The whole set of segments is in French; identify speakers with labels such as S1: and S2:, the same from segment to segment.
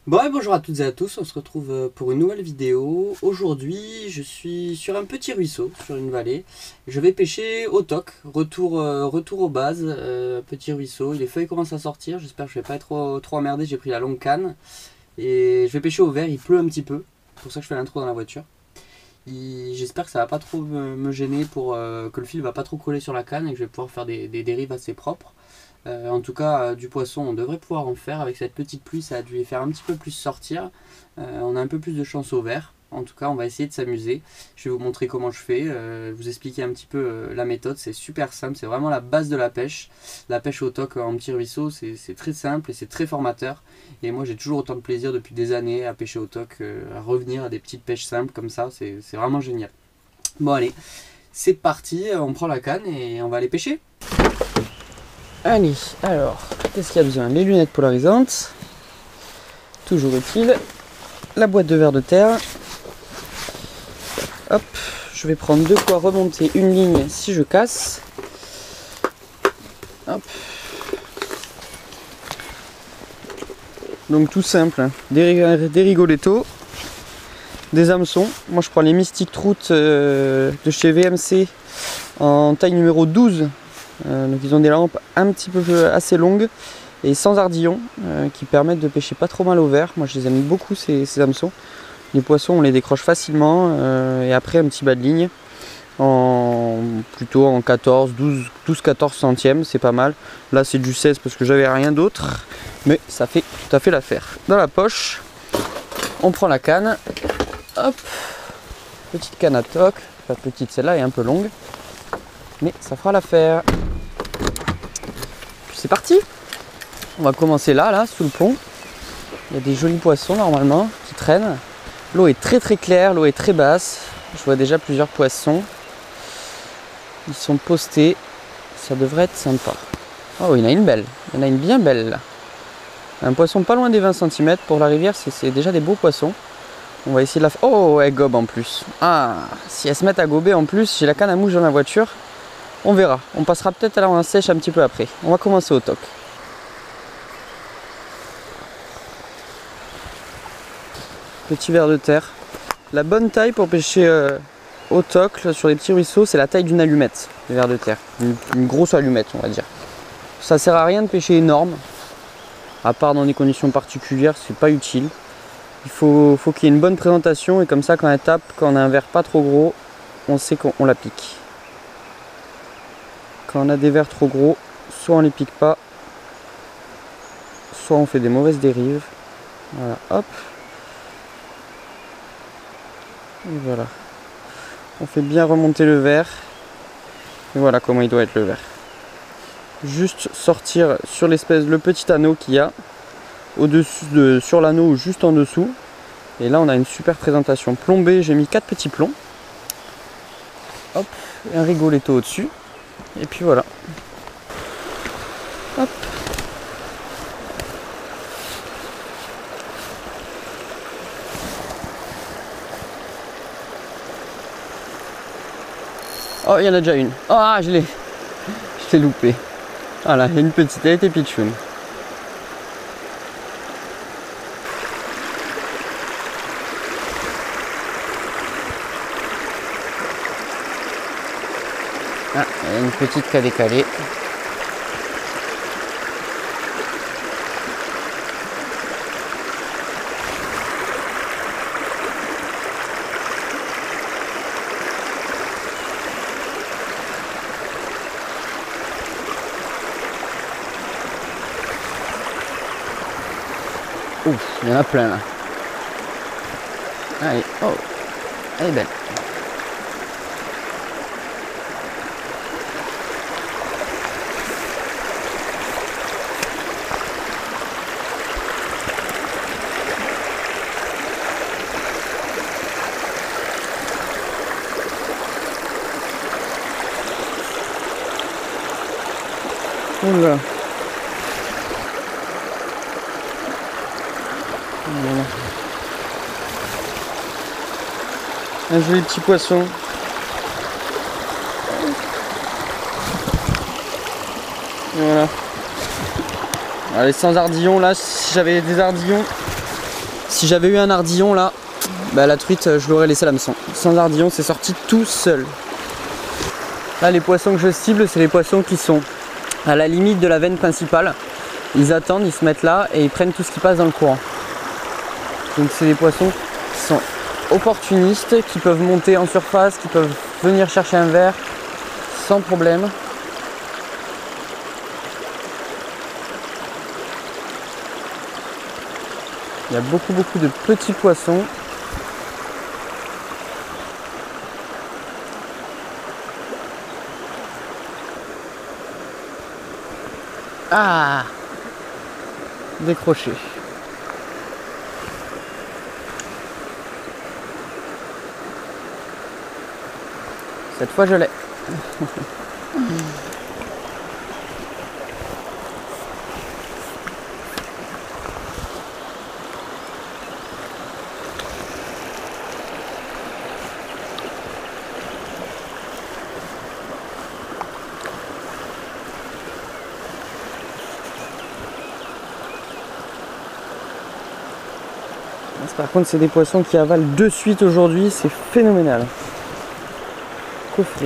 S1: Bon et bonjour à toutes et à tous, on se retrouve pour une nouvelle vidéo. Aujourd'hui je suis sur un petit ruisseau, sur une vallée. Je vais pêcher au toc, retour aux bases, petit ruisseau. Les feuilles commencent à sortir, j'espère que je vais pas être trop emmerdé, j'ai pris la longue canne. Et je vais pêcher au vert, il pleut un petit peu, c'est pour ça que je fais l'intro dans la voiture. J'espère que ça va pas trop me gêner, pour que le fil va pas trop coller sur la canne et que je vais pouvoir faire des dérives assez propres. En tout cas, du poisson, on devrait pouvoir en faire. Avec cette petite pluie, ça a dû les faire un petit peu plus sortir. On a un peu plus de chance au vert. En tout cas, on va essayer de s'amuser. Je vais vous montrer comment je fais, vous expliquer un petit peu la méthode. C'est super simple, c'est vraiment la base de la pêche. La pêche au toc en petit ruisseau, c'est très simple et c'est très formateur. Et moi, j'ai toujours autant de plaisir depuis des années à pêcher au toc, à revenir à des petites pêches simples comme ça. C'est vraiment génial. Bon, allez, c'est parti. On prend la canne et on va aller pêcher.
S2: Allez, alors, qu'est-ce qu'il y a besoin? Les lunettes polarisantes, toujours utile, la boîte de verre de terre. Hop, je vais prendre de quoi remonter une ligne si je casse. Hop. Donc tout simple, hein. Des rigolettos, des hameçons. Moi je prends les Mystic Trout de chez VMC en taille numéro 12. Donc ils ont des lampes un petit peu assez longues et sans ardillon qui permettent de pêcher pas trop mal au vert. Moi je les aime beaucoup ces hameçons. Les poissons on les décroche facilement et après un petit bas de ligne plutôt en 12-14 centièmes, c'est pas mal. Là c'est du 16 parce que j'avais rien d'autre, mais ça fait tout à fait l'affaire. Dans la poche on prend la canne, hop, petite canne à toc, la petite celle-là est un peu longue mais ça fera l'affaire. C'est parti. On va commencer là, sous le pont. Il y a des jolis poissons normalement qui traînent. L'eau est très claire, l'eau est très basse. Je vois déjà plusieurs poissons. Ils sont postés. Ça devrait être sympa. Oh, il y en a une belle. Il y en a une bien belle là. Un poisson pas loin des 20 cm. Pour la rivière, c'est déjà des beaux poissons. On va essayer de la faire. Oh, elle gobe en plus. Ah, si elles se mettent à gober en plus, j'ai la canne à mouche dans la voiture. On verra, on passera peut-être à la sèche un petit peu après. On va commencer au toc. Petit ver de terre. La bonne taille pour pêcher au toc sur les petits ruisseaux, c'est la taille d'une allumette, le ver de terre. Une grosse allumette, on va dire. Ça sert à rien de pêcher énorme, à part dans des conditions particulières, c'est pas utile. Il faut qu'il y ait une bonne présentation et comme ça, quand elle tape, quand on a un ver pas trop gros, on sait qu'on la pique. Quand on a des vers trop gros, soit on les pique pas, soit on fait des mauvaises dérives. Voilà, hop. Et voilà. On fait bien remonter le vers. Et voilà comment il doit être le vers. Juste sortir sur l'espèce, le petit anneau qu'il y a au-dessus sur l'anneau ou juste en dessous. Et là on a une super présentation. Plombé, j'ai mis 4 petits plombs. Hop, et un rigoletto au-dessus. Et puis voilà. Hop. Oh, il y en a déjà une. Ah, je l'ai loupé. Voilà, il y a une petite, elle était pitchoune. Ah, il y a une petite qui a décalé. Ouf, il y en a plein là. Allez, oh, elle est belle. Oula. Voilà. Un joli petit poisson. Voilà. Allez, sans ardillon, là, si j'avais des ardillons, Si j'avais eu un ardillon là, bah, la truite je l'aurais laissé à l'hameçon. Sans ardillon c'est sorti tout seul. Là les poissons que je cible c'est les poissons qui sont à la limite de la veine principale. Ils attendent, ils se mettent là et ils prennent tout ce qui passe dans le courant. Donc c'est des poissons qui sont opportunistes, qui peuvent monter en surface, qui peuvent venir chercher un verre sans problème. Il y a beaucoup de petits poissons. Ah! Décroché. Cette fois je l'ai. Par contre, c'est des poissons qui avalent de suite aujourd'hui, c'est phénoménal. Coffret.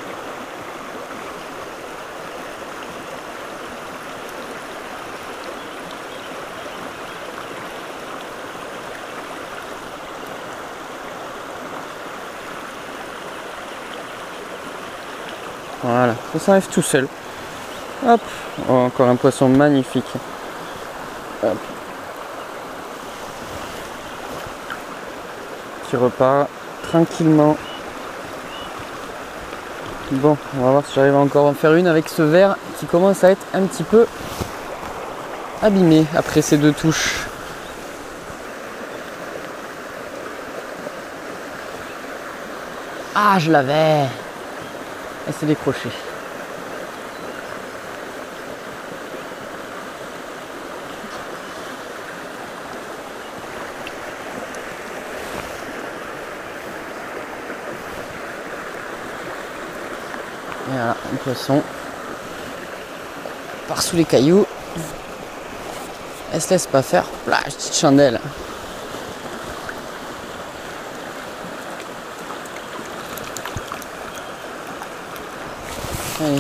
S2: Voilà, ça s'enlève tout seul. Hop, oh, encore un poisson magnifique. Hop. Qui repart tranquillement. Bon, on va voir si j'arrive encore à en faire une avec ce verre qui commence à être un petit peu abîmé après ces deux touches. Ah, je l'avais. Elle s'est décrochée. Et voilà, un poisson par sous les cailloux. Elle se laisse pas faire. Là, petite chandelle. Allez.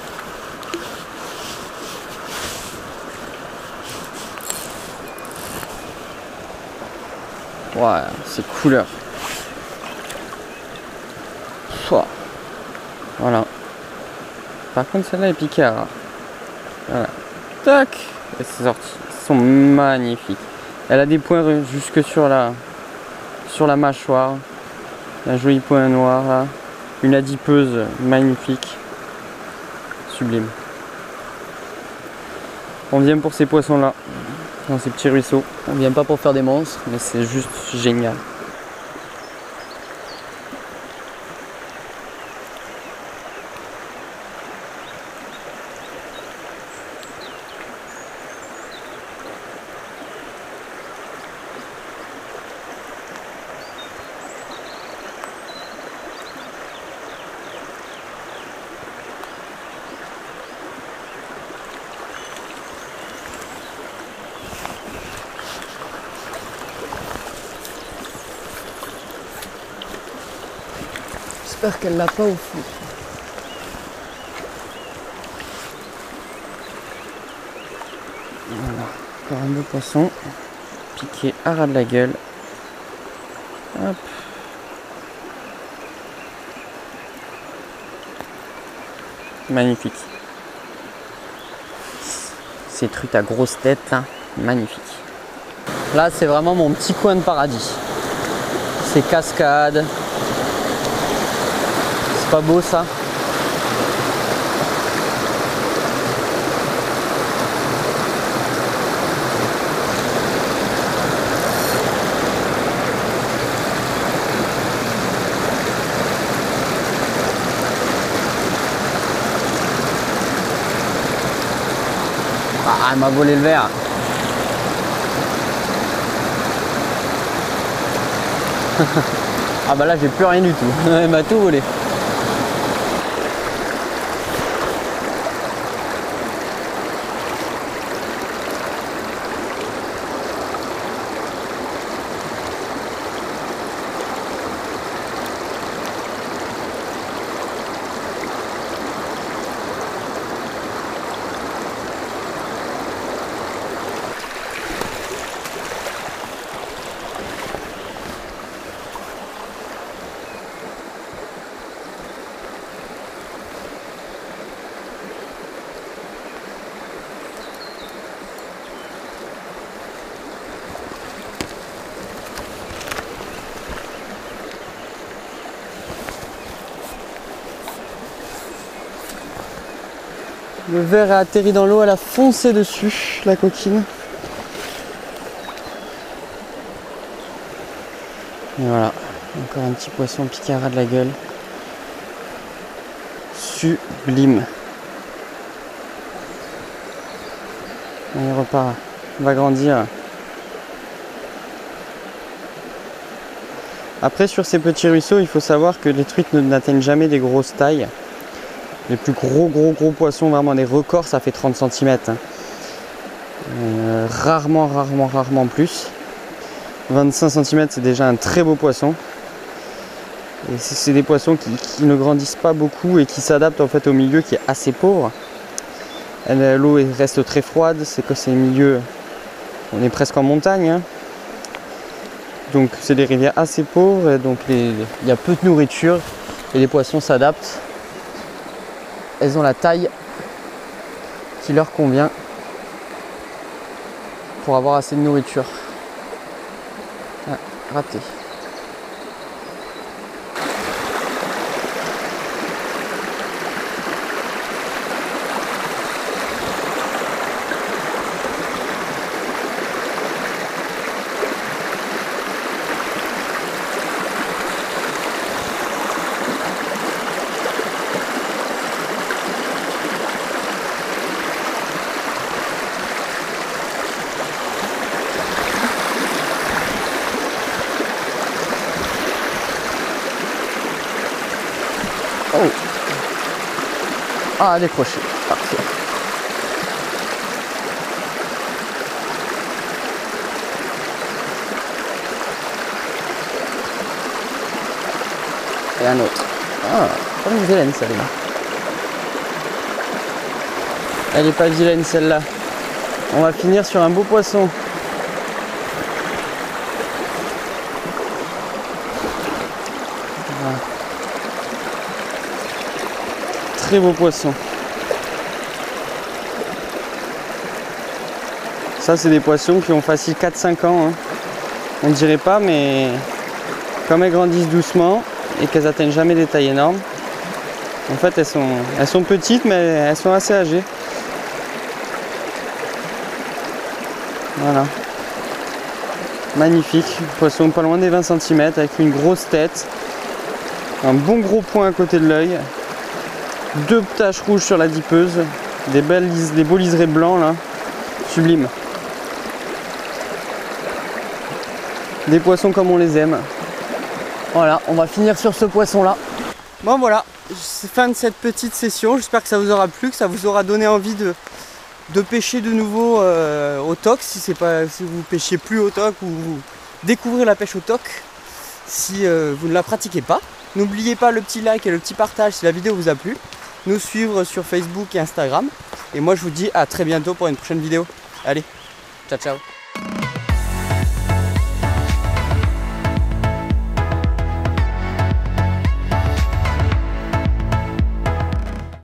S2: Ouais, c'est couleur. Voilà. Par contre, celle-là est piquée à rare. Voilà. Tac. Et c'est sorti. Elles sont magnifiques. Elle a des points jusque sur la mâchoire. Un joli point noir là. Une adipeuse magnifique. Sublime. On vient pour ces poissons-là. Dans ces petits ruisseaux. On vient pas pour faire des monstres, mais c'est juste génial. J'espère qu'elle l'a pas au fond. Voilà, encore un beau poisson. Piqué à ras de la gueule. Hop. Magnifique. Ces truites à grosse tête, hein. Magnifique. Là, c'est vraiment mon petit coin de paradis. Ces cascades. Pas beau ça. Ah, elle m'a volé le verre. Ah bah là j'ai plus rien du tout. Elle m'a tout volé. Le ver a atterri dans l'eau, elle a foncé dessus, la coquine. Et voilà, encore un petit poisson picara de la gueule. Sublime. Il repart, on va grandir. Après, sur ces petits ruisseaux, il faut savoir que les truites n'atteignent jamais des grosses tailles. Les plus gros poissons, vraiment des records, ça fait 30 cm. Hein. Rarement plus. 25 cm, c'est déjà un très beau poisson. Et c'est des poissons qui ne grandissent pas beaucoup et qui s'adaptent en fait au milieu qui est assez pauvre. L'eau reste très froide, c'est que c'est milieu, on est presque en montagne. Hein. Donc c'est des rivières assez pauvres, et donc il y a peu de nourriture et les poissons s'adaptent. Elles ont la taille qui leur convient pour avoir assez de nourriture. Ah, raté. Oh. Ah, décroché. Parfait. Et un autre. Ah, pas une vilaine celle-là. Elle est pas vilaine celle-là. On va finir sur un beau poisson. Voilà. Très beau poisson. Ça c'est des poissons qui ont facile 4-5 ans. Hein. On ne dirait pas, mais comme elles grandissent doucement et qu'elles atteignent jamais des tailles énormes, en fait elles sont petites mais elles sont assez âgées. Voilà. Magnifique. Poisson pas loin des 20 cm avec une grosse tête. Un bon gros point à côté de l'œil. 2 taches rouges sur la dipeuse. Des beaux liserés blancs là. Sublime. Des poissons comme on les aime. Voilà, on va finir sur ce poisson là. Bon voilà, c'est fin de cette petite session. J'espère que ça vous aura plu, que ça vous aura donné envie de pêcher de nouveau au TOC si vous pêchez plus au TOC ou vous découvrez la pêche au TOC si vous ne la pratiquez pas. N'oubliez pas le petit like et le petit partage si la vidéo vous a plu. Nous suivre sur Facebook et Instagram. Et moi je vous dis à très bientôt pour une prochaine vidéo. Allez, ciao ciao.